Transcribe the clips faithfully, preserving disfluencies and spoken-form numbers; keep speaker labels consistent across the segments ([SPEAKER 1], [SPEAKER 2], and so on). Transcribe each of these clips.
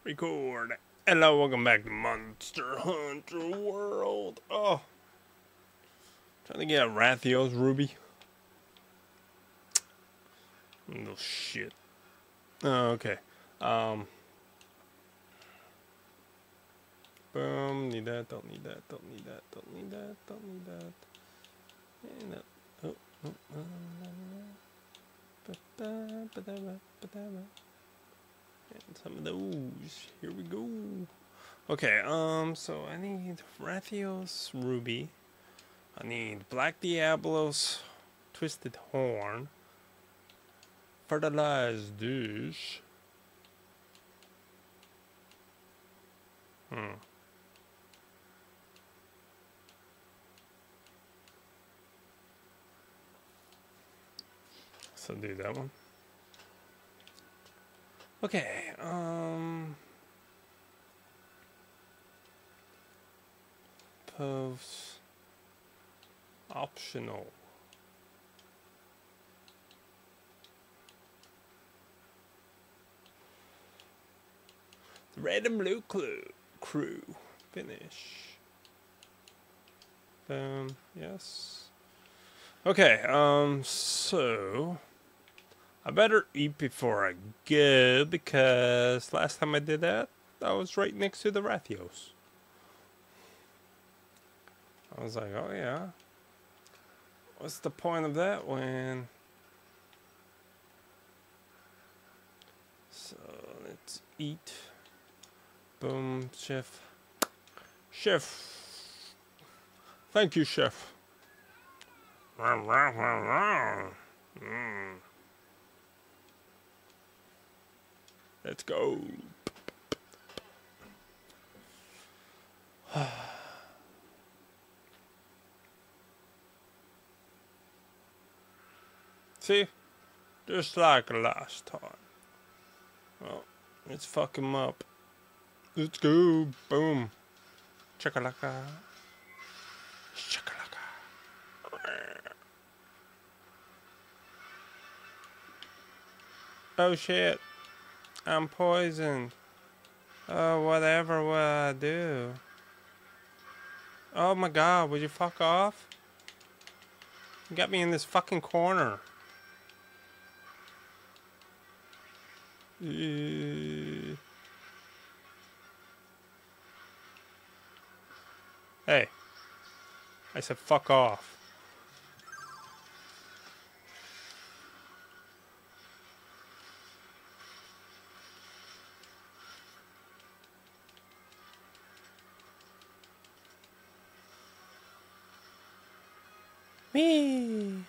[SPEAKER 1] Record. Hello, welcome back to Monster Hunter World. Oh, trying to get a Rathios ruby. No shit. Oh, okay. Um. Boom. Need that. Don't need that. Don't need that. Don't need that. Don't need that. And that. Oh. Oh. And some of those. Here we go. Okay, um, so I need Rathios Ruby. I need Black Diablos Twisted Horn. Fertilized Dish. Hmm. So do that one. Okay, um... Post... Optional. The Red and Blue Clue. Crew. Finish. Boom. Yes. Okay, um, so... I better eat before I go, because last time I did that, I was right next to the Rathios. I was like, oh yeah. What's the point of that when... So, let's eat. Boom, chef. Chef. Thank you, chef. Mm. Let's go. See? Just like last time. Well, let's fuck him up. Let's go. Boom. Chakalaka. Chakalaka. Oh shit. I'm poisoned. Oh, whatever will I do? Oh my god, would you fuck off? You got me in this fucking corner. Uh, hey. I said fuck off. Me.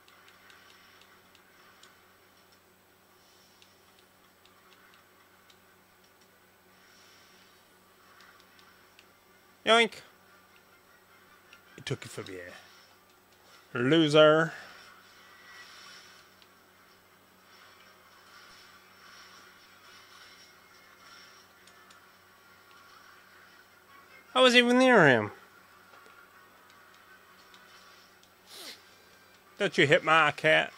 [SPEAKER 1] Yoink. He took it from you. Loser. I was even near him. Don't you hit my cat?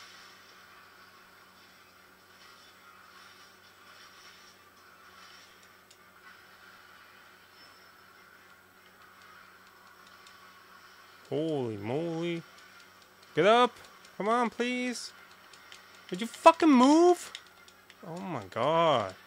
[SPEAKER 1] Holy moly. Get up. Come on, please. Would you fucking move? Oh my god.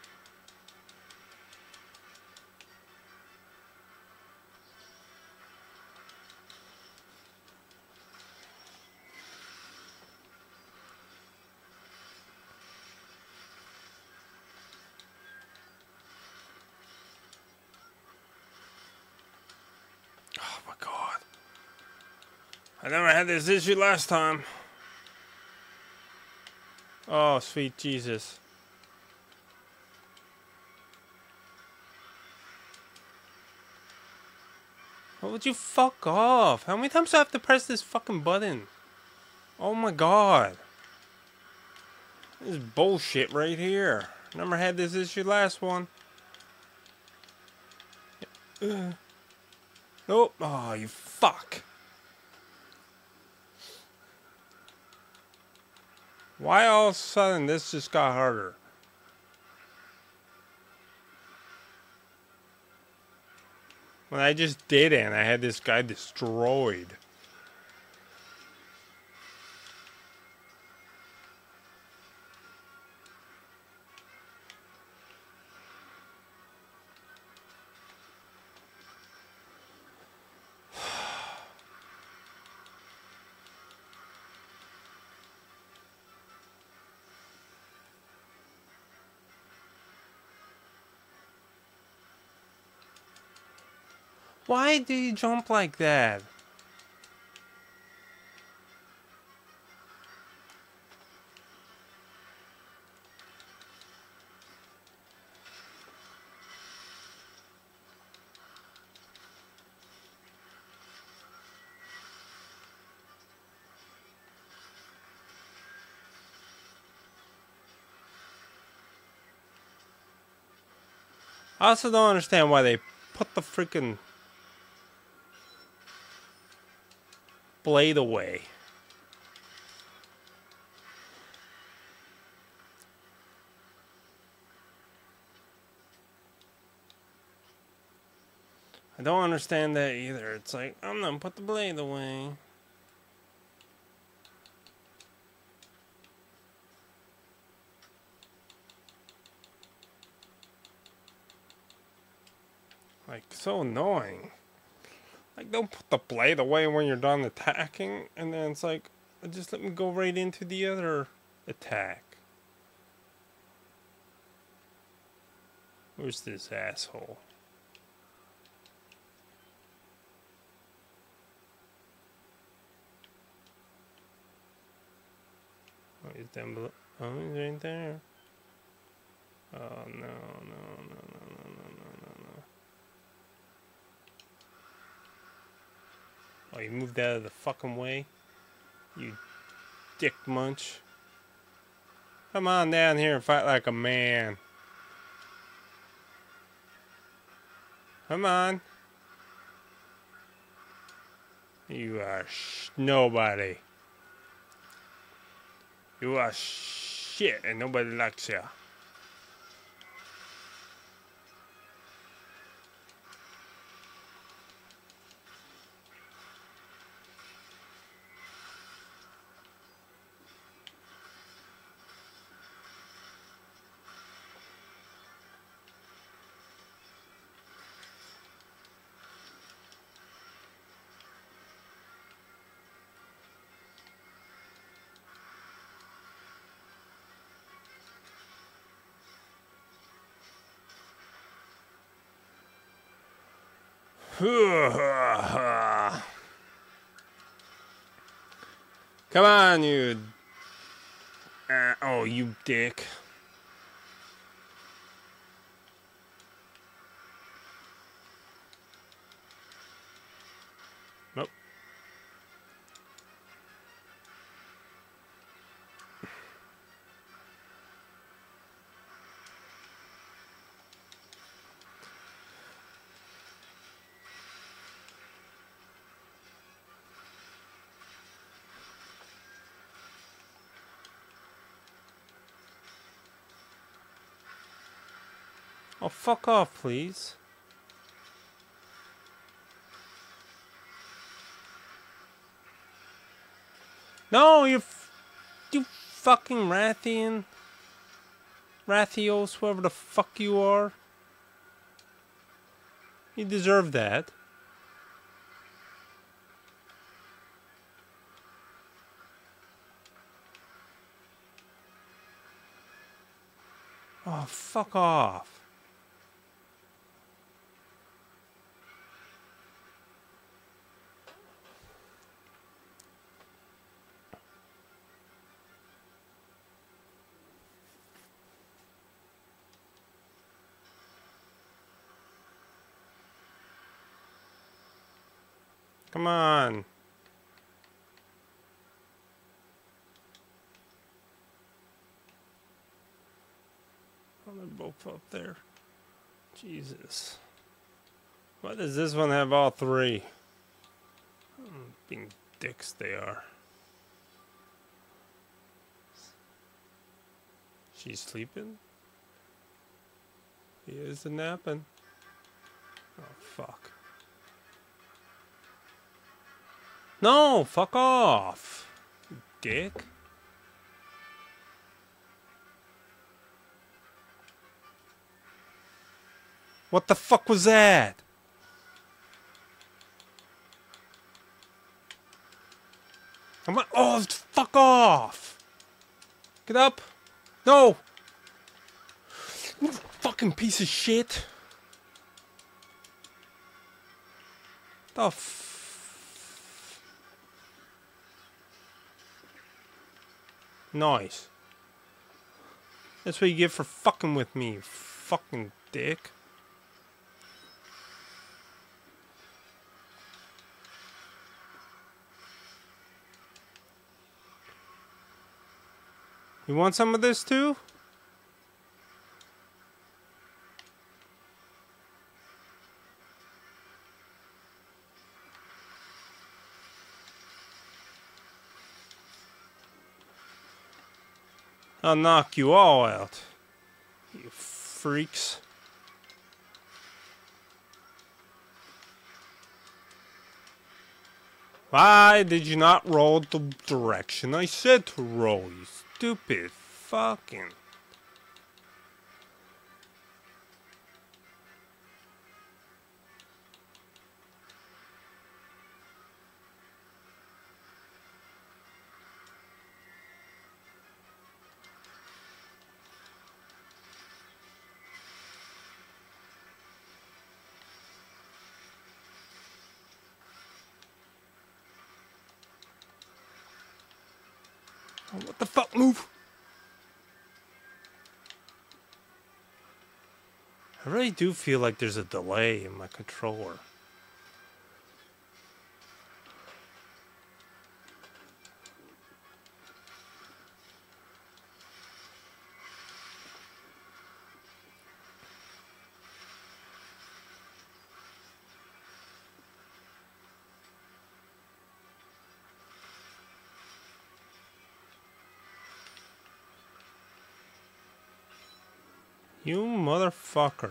[SPEAKER 1] Oh my god. I never had this issue last time. Oh, sweet Jesus. What would you fuck off? How many times do I have to press this fucking button? Oh my god. This is bullshit right here. Never had this issue last one. Uh. Oh, oh, you fuck. Why all of a sudden this just got harder? When I just did it and I had this guy destroyed. Why do you jump like that? I also don't understand why they put the freaking blade away. I don't understand that either. It's like, I'm gonna put the blade away. Like, so annoying. Like, don't put the blade away when you're done attacking, and then it's like, just let me go right into the other attack. Where's this asshole? Oh, he's down below. Oh, he's right there. Oh, no, no, no, no, no, no, no, no, no. Oh, you moved out of the fucking way? You dick munch. Come on down here and fight like a man. Come on. You are sh nobody. You are shit and nobody likes you. Come on, you. Uh, oh, you dick. Nope. Oh, fuck off, please. No, you, f you fucking Rathian, Rathios, whoever the fuck you are. You deserve that. Oh, fuck off. Come on. Oh, they're both up there. Jesus. Why does this one have all three? Hmm, being dicks they are. She's sleeping? He is napping. Oh, fuck. No, fuck off, dick. What the fuck was that? I'm like, oh, fuck off. Get up. No. You fucking piece of shit. The f... Nice. That's what you get for fucking with me, you fucking dick. You want some of this too? I'll knock you all out, you freaks. Why did you not roll the direction I said to roll, you stupid fucking... Oh, what the fuck? Move! I really do feel like there's a delay in my controller. You motherfucker.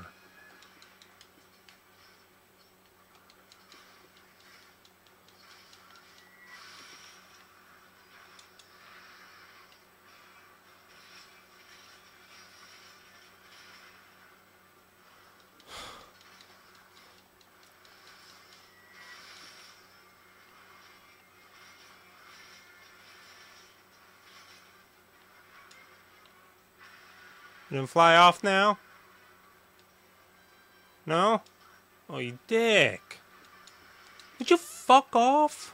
[SPEAKER 1] You gonna fly off now? No? Oh, you dick. Would you fuck off?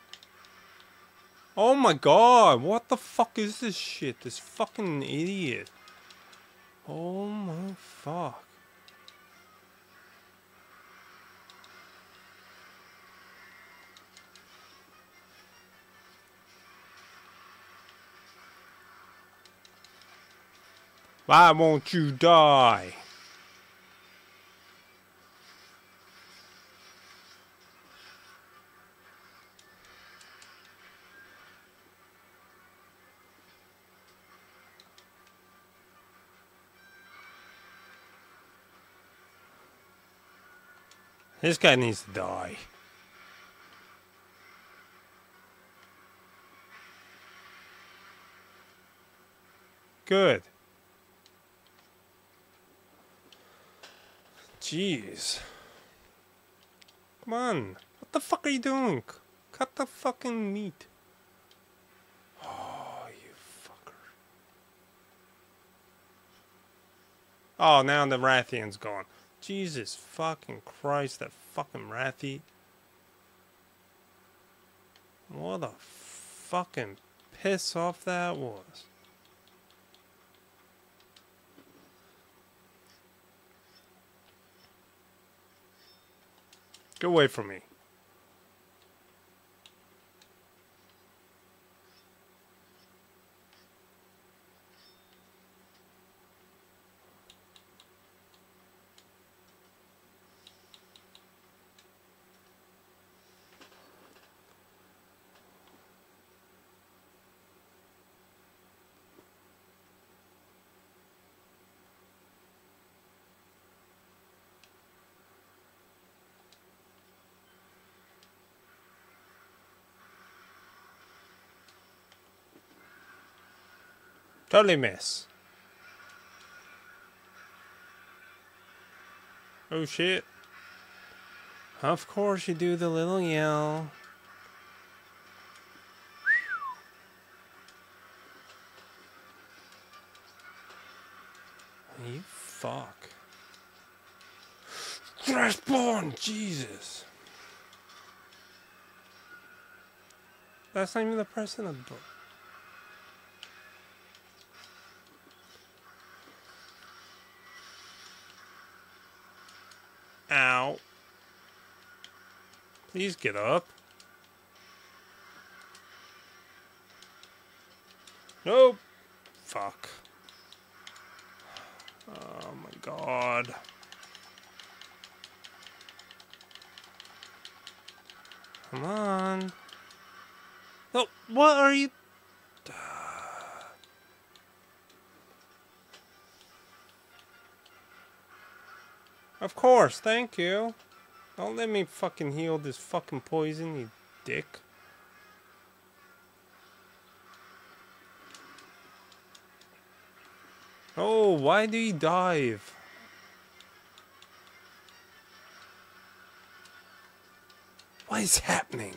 [SPEAKER 1] Oh my god, what the fuck is this shit? This fucking idiot. Oh my fuck. Why won't you die? This guy needs to die. Good. Jeez. Come on. What the fuck are you doing? Cut the fucking meat. Oh, you fucker. Oh, now the Rathian's gone. Jesus fucking Christ, that fucking Rathi. What a fucking piss off that was. Get away from me. Totally miss. Oh shit. Of course you do the little yell. You fuck. Thrashborn! Jesus. That's not even the president. Ow. Please get up. Nope. Fuck. Oh my god. Come on. Oh, what are you? Of course, thank you. Don't let me fucking heal this fucking poison, you dick. Oh, why do you dive? What is happening?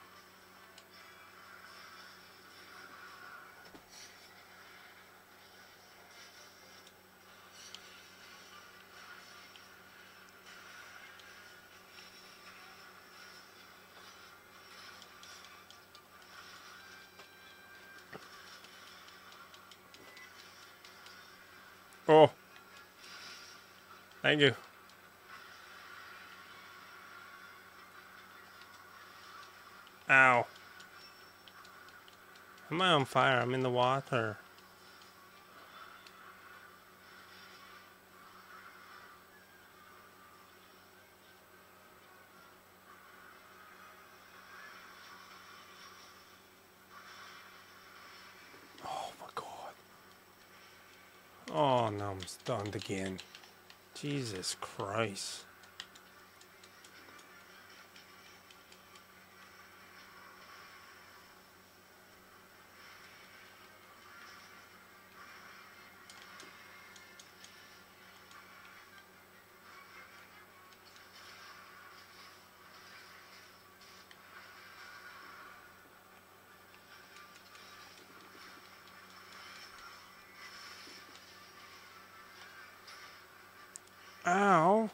[SPEAKER 1] Oh. Thank you. Ow. Am I on fire? I'm in the water. Oh my god. Oh no, I'm stunned again. Jesus Christ. Ow.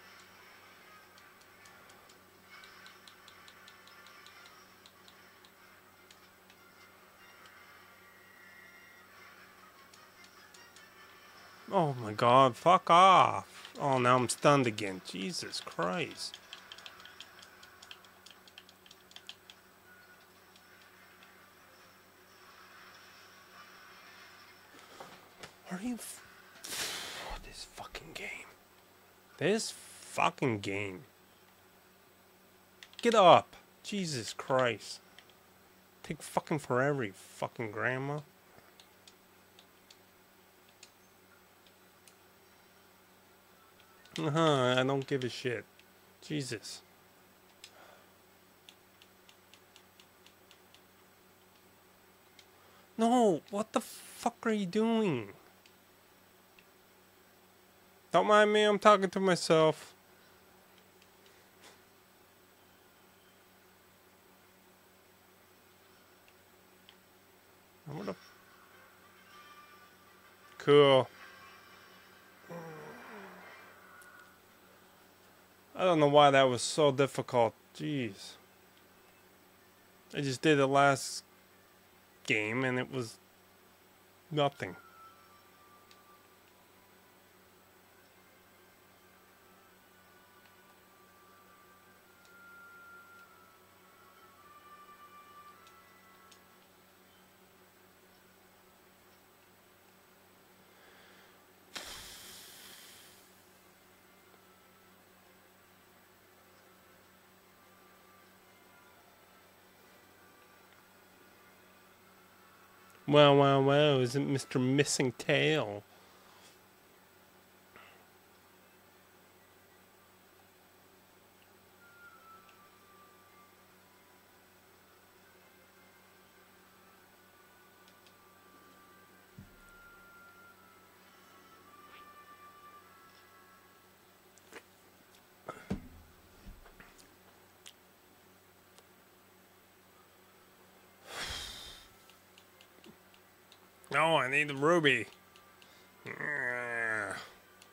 [SPEAKER 1] Oh my god, fuck off. Oh, now I'm stunned again. Jesus Christ. Are you... F this fucking game. This fucking game. Get up. Jesus Christ. Take fucking forever, you fucking grandma. Uh-huh, I don't give a shit. Jesus. No, what the fuck are you doing? Don't mind me, I'm talking to myself. What the... Cool. I don't know why that was so difficult. Jeez. I just did the last game and it was nothing. Wow, wow, wow, isn't Mister Missing Tail? No, I need the ruby. Yeah.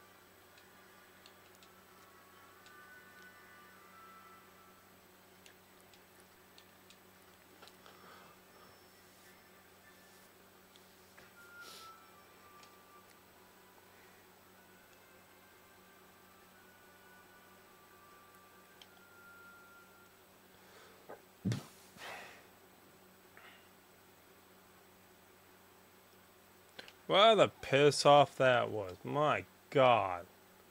[SPEAKER 1] What a piss off that was. My God.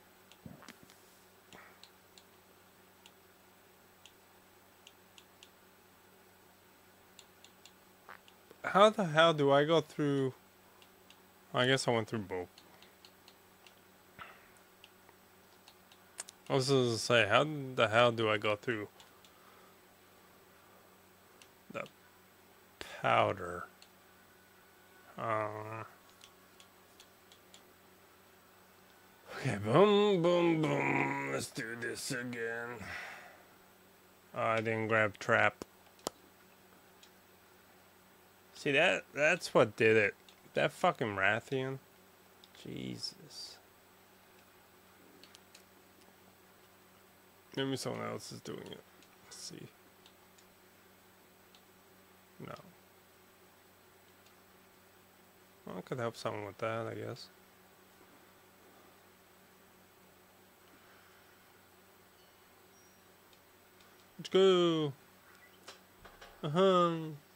[SPEAKER 1] How the hell do I go through? I guess I went through both. I was supposed to say, how the hell do I go through the powder? Uh, okay, boom, boom, boom. Let's do this again. Oh, I didn't grab trap. See, that that's what did it. That fucking Rathian. Jesus. Maybe someone else is doing it. Let's see. No. Well, I could help someone with that, I guess. Let's go. Uh-huh.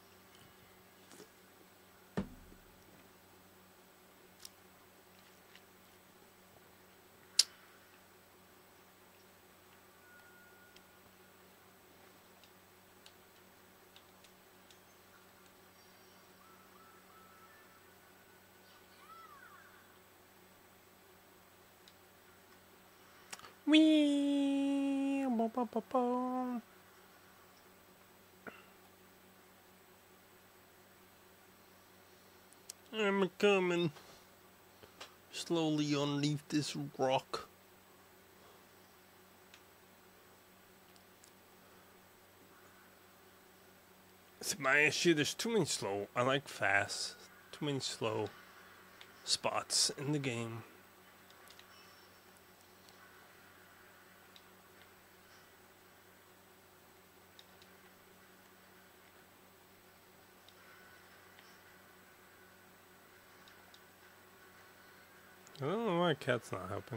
[SPEAKER 1] Wee. Ba, ba, ba, ba. I'm coming slowly underneath this rock. It's my issue. There's too many slow. I like fast. Too many slow spots in the game. I don't know why cat's not helping.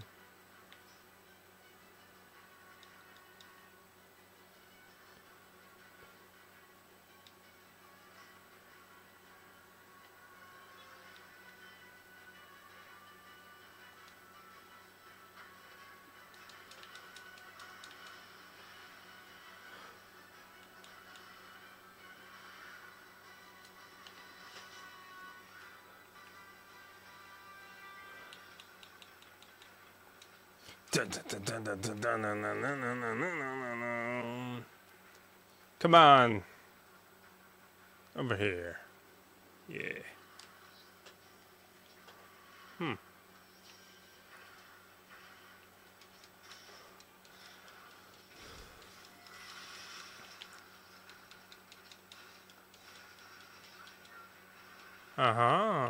[SPEAKER 1] Come on. Over here. Yeah. Hmm. Uh-huh.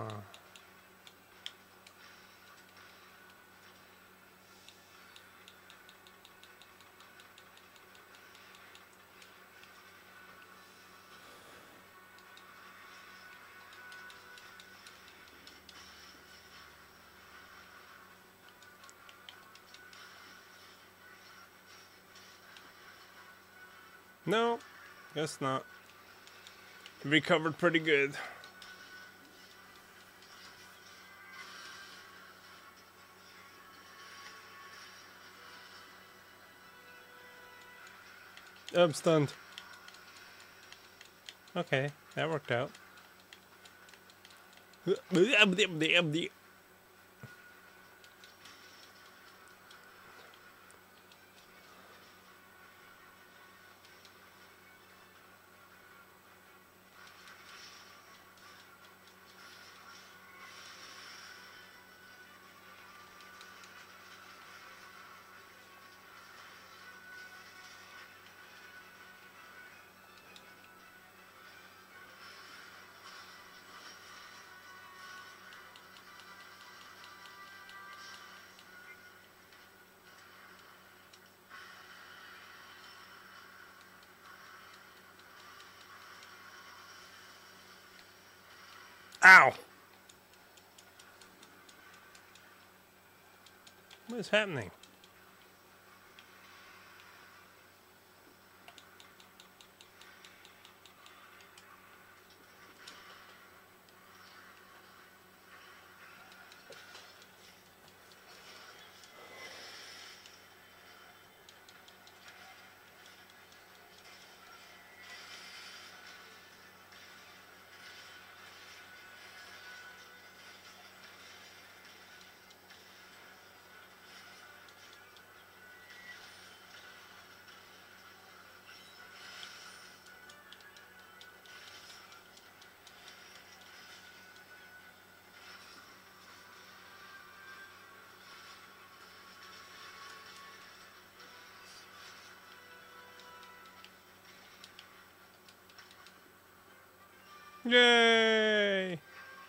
[SPEAKER 1] No, guess not. Recovered pretty good. I'm stunned. Okay, that worked out. Ow! What is happening? Yay!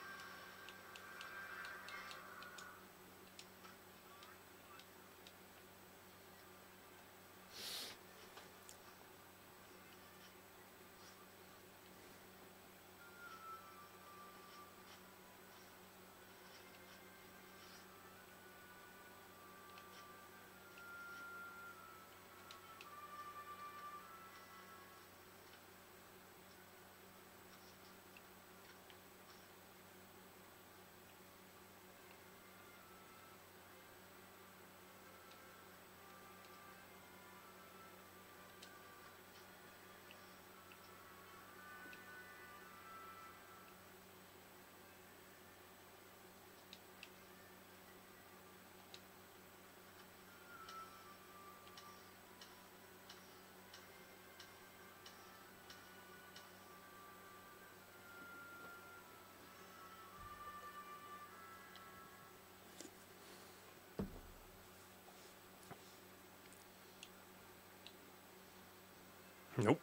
[SPEAKER 1] Nope.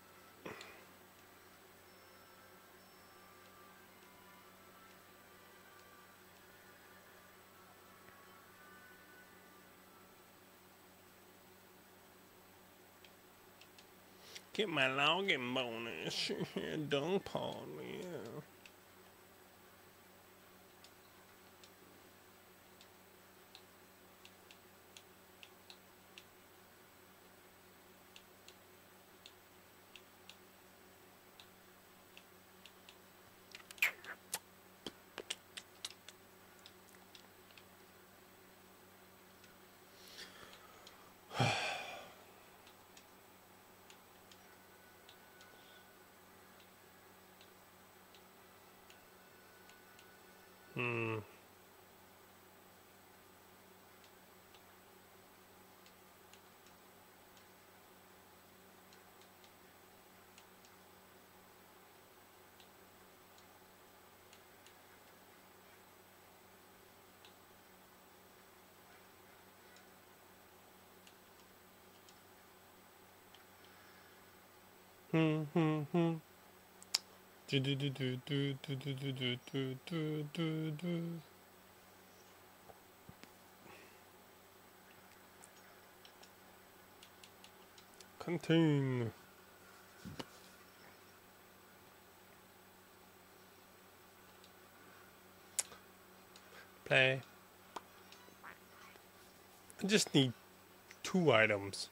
[SPEAKER 1] Get my login bonus. Dung paw, yeah. Hmm. Hmm. Hmm. Hmm. Do do do do do do do do do do do do do. Contain. Play. I just need two items.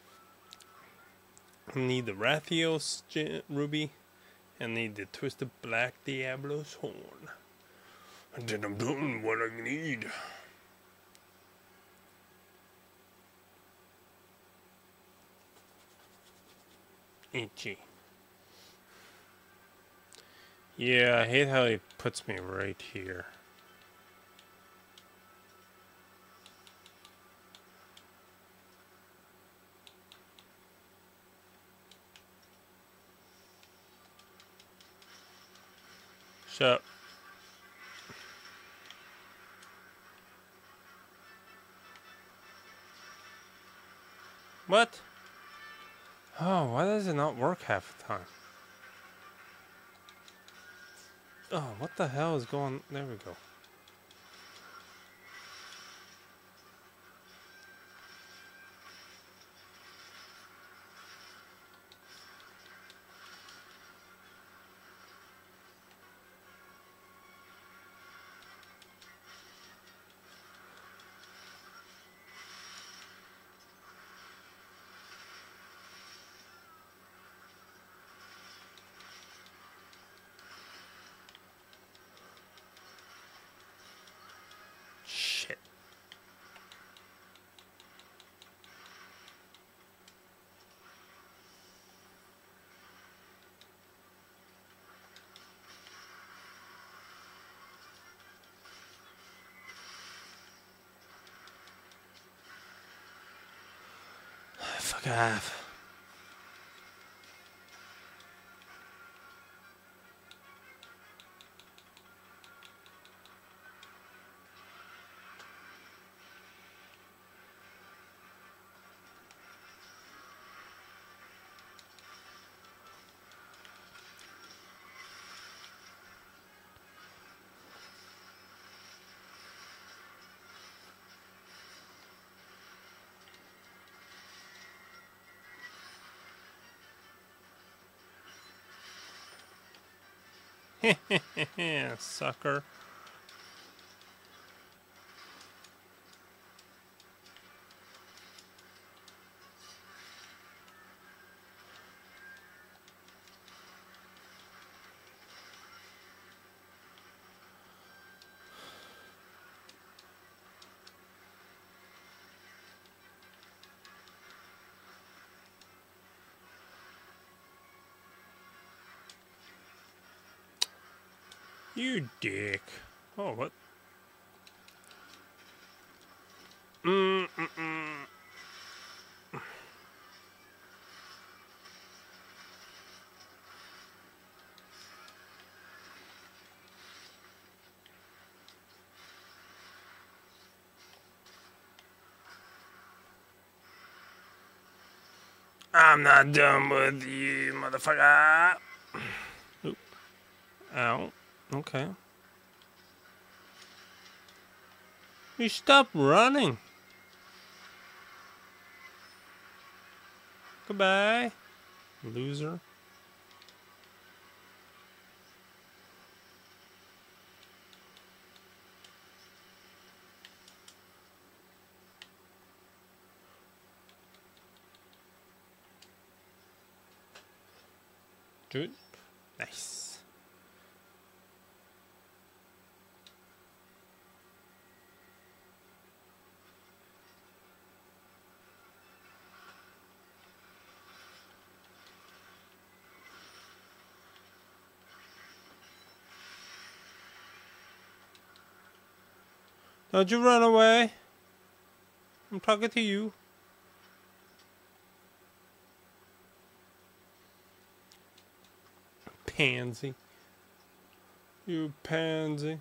[SPEAKER 1] I need the Rathios ruby and need the Twisted Black Diablo's horn. And then I'm done what I need. Itchy. Yeah, I hate how he puts me right here. Shut up. What? Oh, why does it not work half the time? Oh, what the hell is going... There we go. fuck off. Sucker. You dick. Oh, what? Mm mm mm. I'm not done with you, motherfucker. Oop. Ow. Okay. You stop running. Goodbye, loser. Good. Nice. Don't you run away. I'm talking to you. Pansy. You pansy.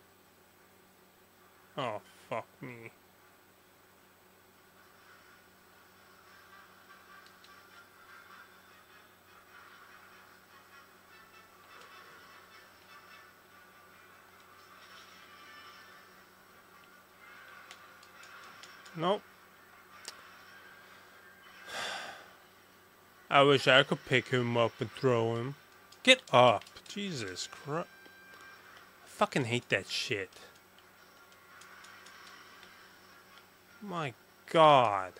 [SPEAKER 1] Oh, fuck me. Nope. I wish I could pick him up and throw him. Get up. Jesus Christ. I fucking hate that shit. My God.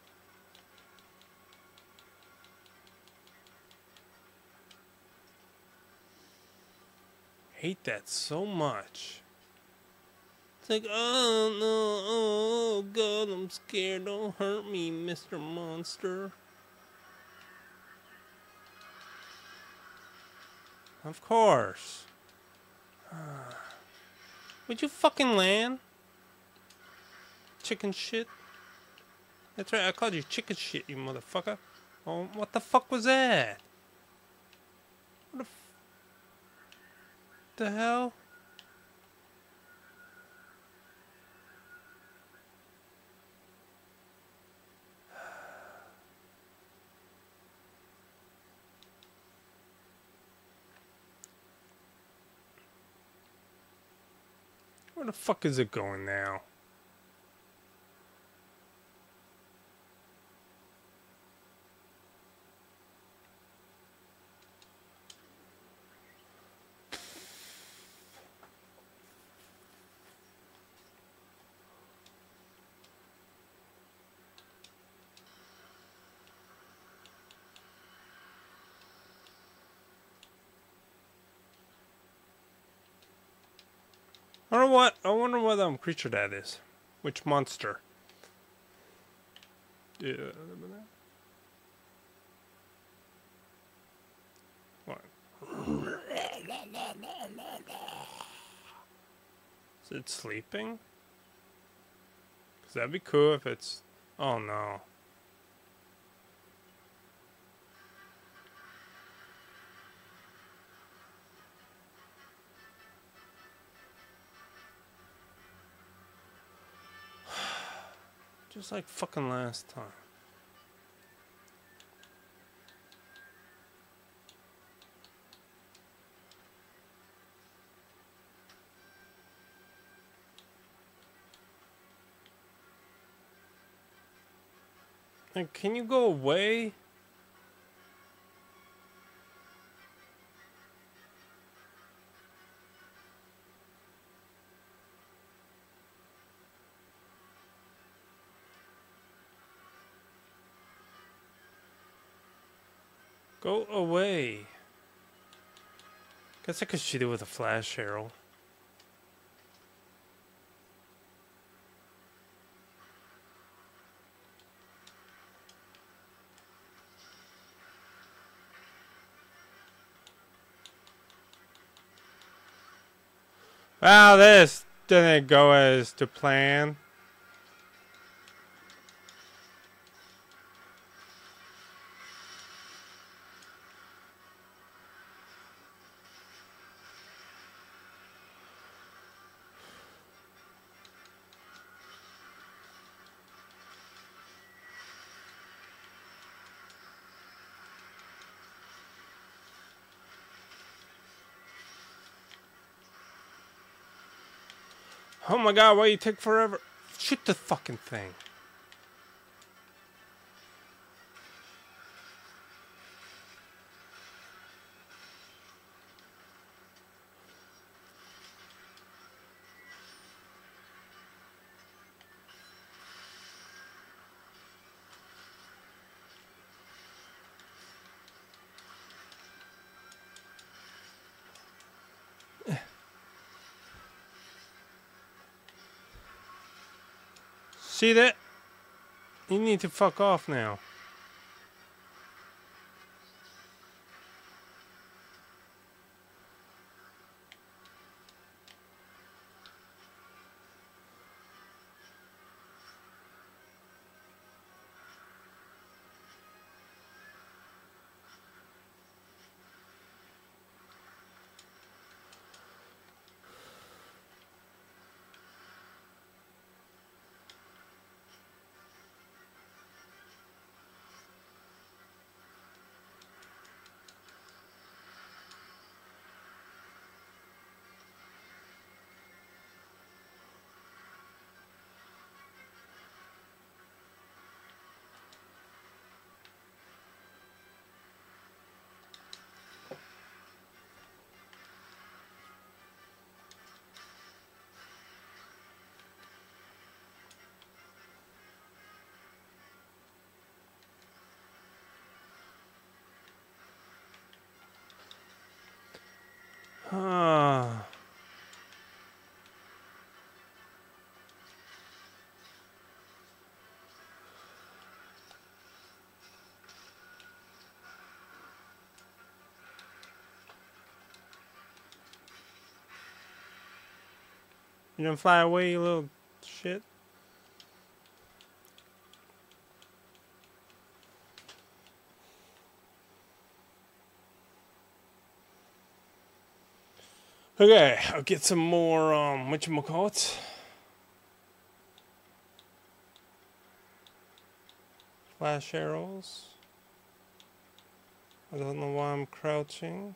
[SPEAKER 1] Hate that so much. It's like, oh no, oh God, I'm scared. Don't hurt me, Mister Monster. Of course. Would you fucking land? Chicken shit. That's right, I called you chicken shit, you motherfucker. Oh, what the fuck was that? What the f the hell? Where the fuck is it going now? I wonder what. I wonder what um creature that is. Which monster? Yeah. What? Is it sleeping? Cause that'd be cool if it's. Oh no. Just like fucking last time. Like, can you go away? Go away. Guess I could shoot it with a flash arrow. Wow, this didn't go as to plan. Oh my god, why you take forever? Shoot the fucking thing. See that? You need to fuck off now. Ah. You gonna fly away, you little shit? Okay, I'll get some more, um, whatchamacallit? Flash arrows. I don't know why I'm crouching.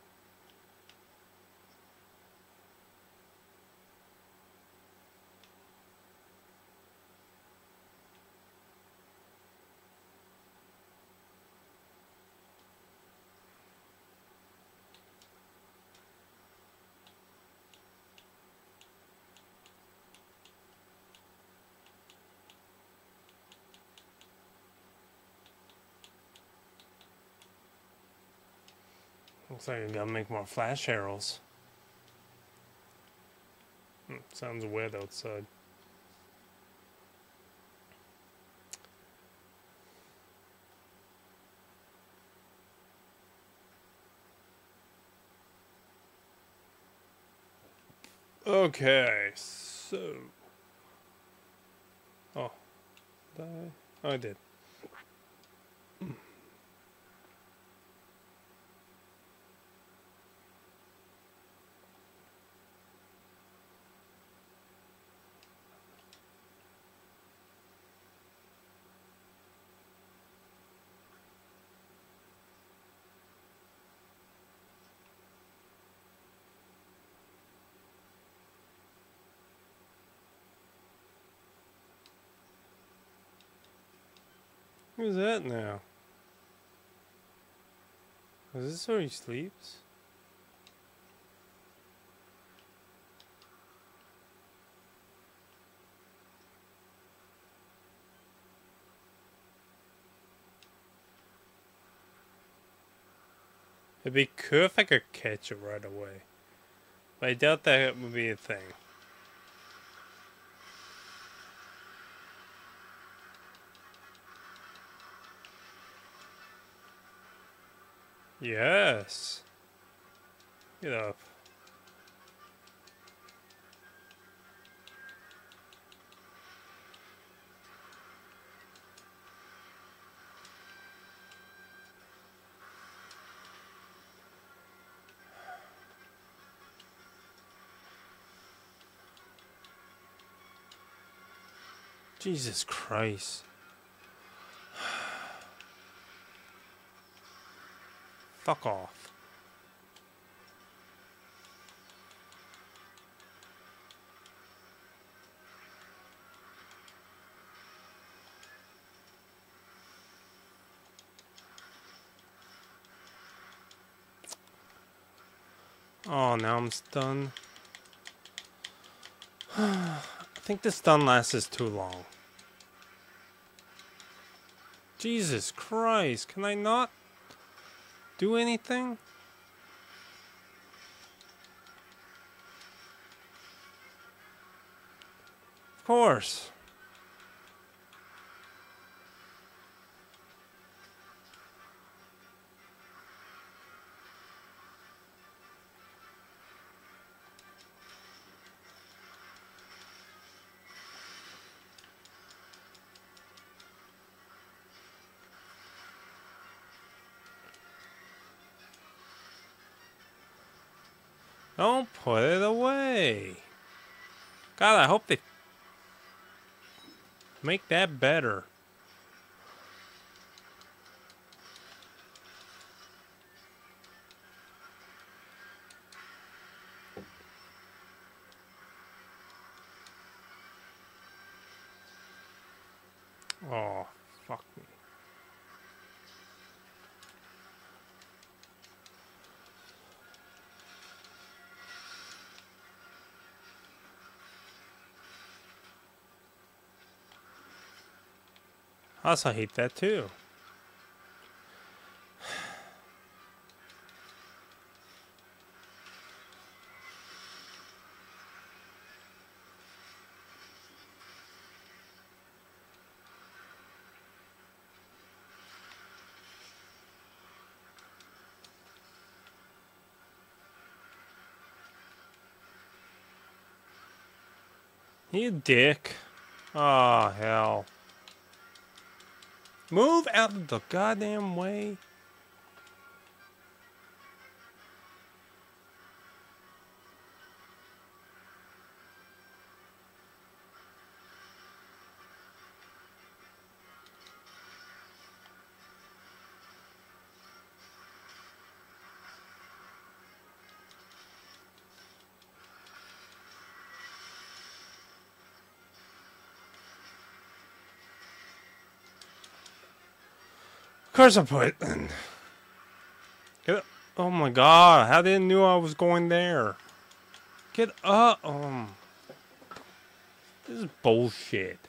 [SPEAKER 1] Looks like I gotta make more flash arrows. Hmm, sounds wet outside. Okay, so... Oh. Did I? Oh, I did. Who's that now? Is this where he sleeps? It'd be cool if I could catch it right away. But I doubt that would be a thing. Yes. Get up. Jesus Christ. Fuck off. Oh, now I'm stunned. I think the stun lasts too long. Jesus Christ, can I not do anything? Of course. Don't put it away. God, I hope they make that better. Oh, fuck me. I also hate that too. You dick. Oh, hell. Move out of the goddamn way. Of course I put. Get up. Oh my god, how did I knew I was going there? Get up. Um, this is bullshit.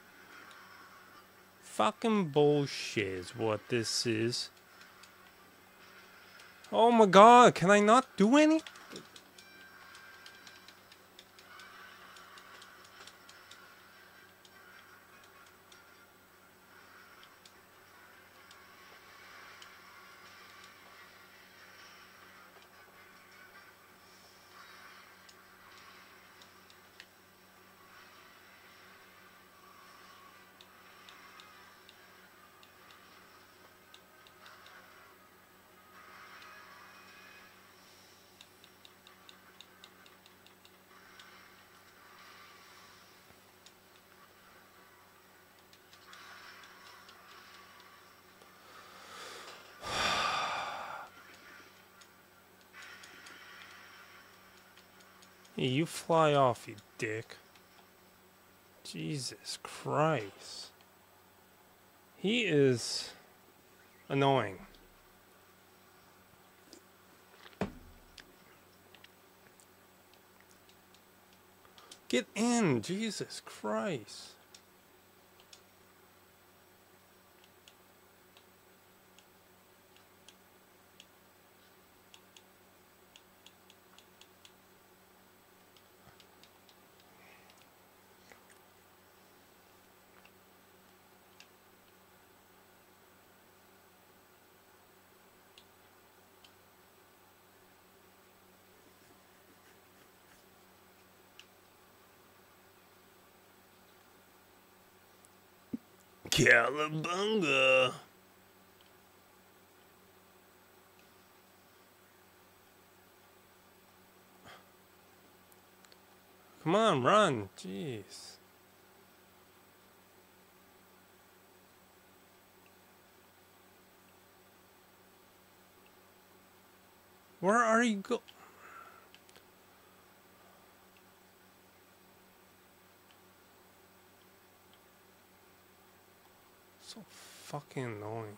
[SPEAKER 1] Fucking bullshit is what this is. Oh my god, can I not do any? Hey, you fly off, you dick. Jesus Christ. He is annoying. Get in, Jesus Christ. Cowabunga. Come on, run. Jeez. Where are you go? So fucking annoying.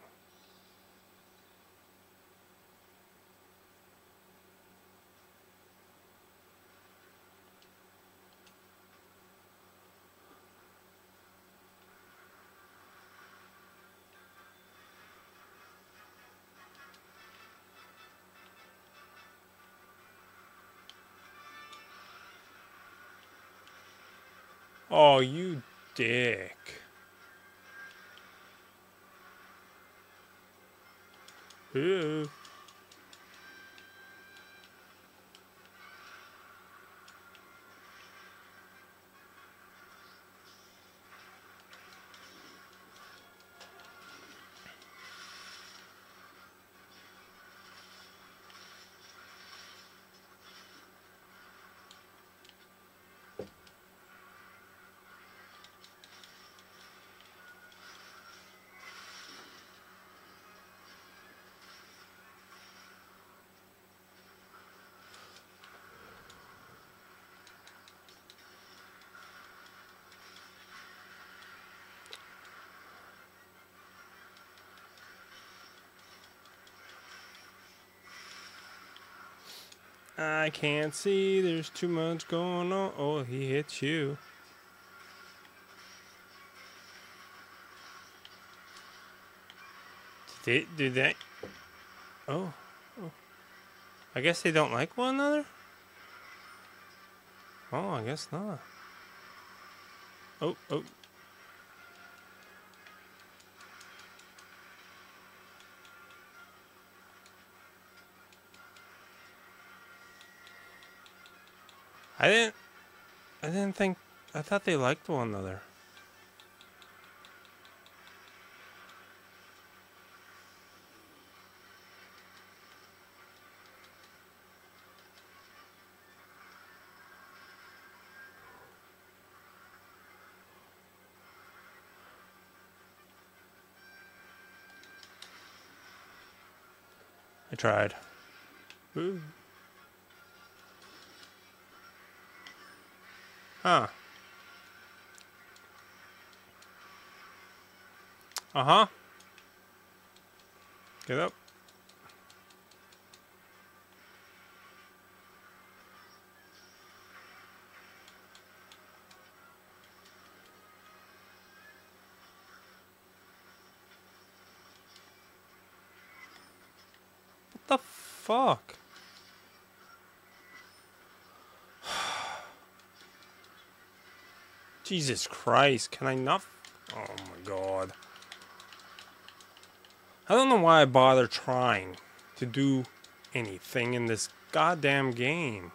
[SPEAKER 1] Oh, you dick. Ew. I can't see. There's too much going on. Oh, he hit you. Did they, did they? Oh, oh. I guess they don't like one another? Oh, I guess not. Oh, oh. I didn't, I didn't think, I thought they liked one another. I tried. Ooh. Huh. Uh-huh. Get up. What the fuck? Jesus Christ, can I not? Oh my god. I don't know why I bother trying to do anything in this goddamn game.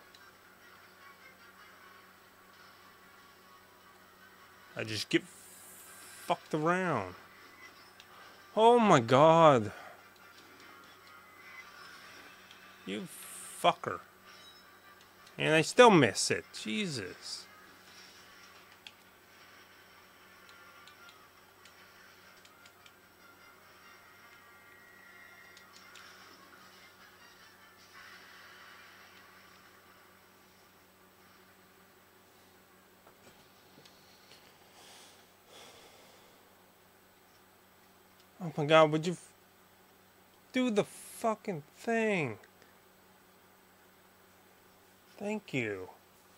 [SPEAKER 1] I just get fucked around. Oh my god. You fucker. And I still miss it. Jesus. Oh my god, would you f do the fucking thing? Thank you.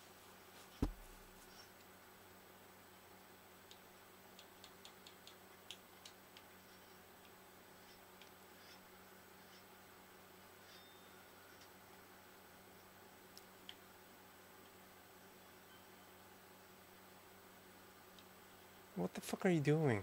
[SPEAKER 1] What the fuck are you doing?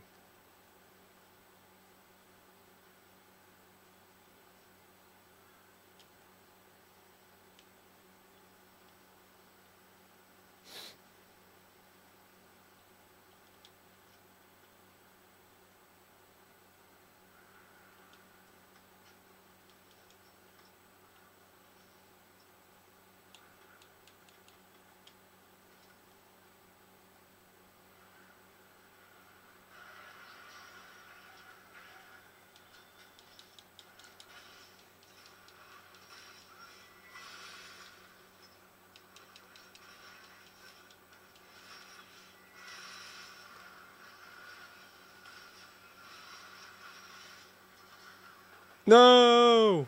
[SPEAKER 1] No!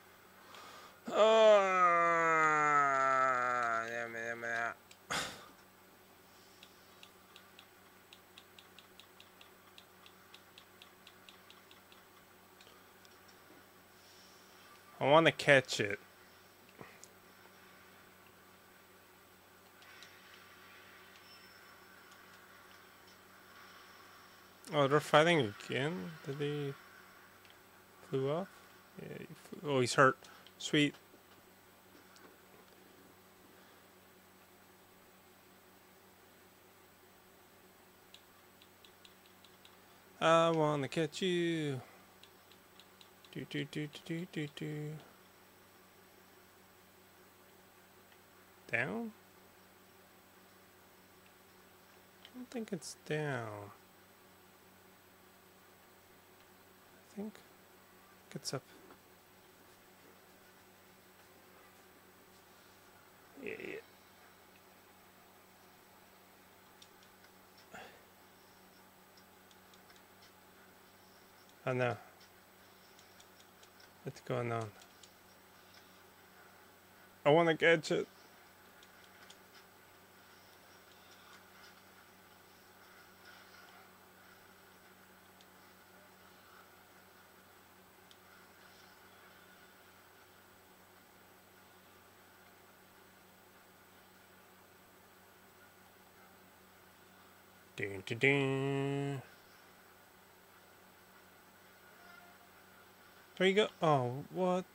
[SPEAKER 1] Ah, damn it, damn it. I want to catch it. Oh, they're fighting again? Did they flew off? Yeah, he flew. Oh, he's hurt. Sweet. I wanna catch you. Do do do do do do do. Down? I don't think it's down. I think it's up. Yeah, yeah. Oh no. What's going on? I want to catch it. Dun, dun, dun. There you go. Oh, what?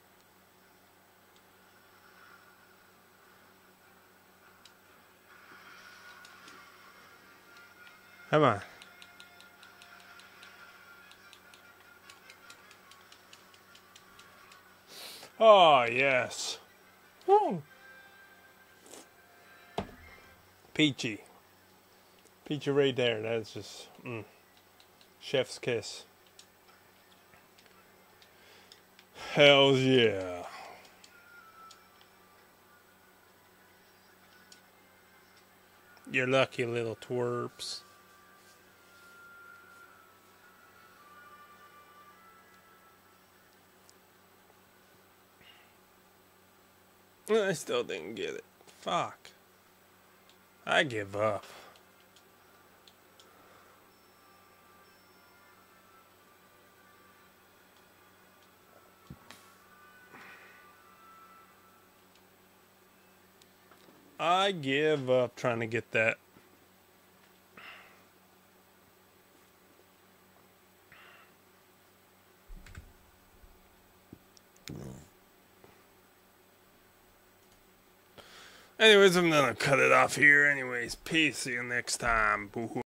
[SPEAKER 1] Come on. Oh, yes. Woo. Peachy. Peachy right there. That's just mm. Chef's kiss. Hells yeah. You're lucky, little twerps. I still didn't get it. Fuck. I give up. I give up trying to get that. Anyways, I'm gonna cut it off here. Anyways, peace. See you next time. Boo-hoo.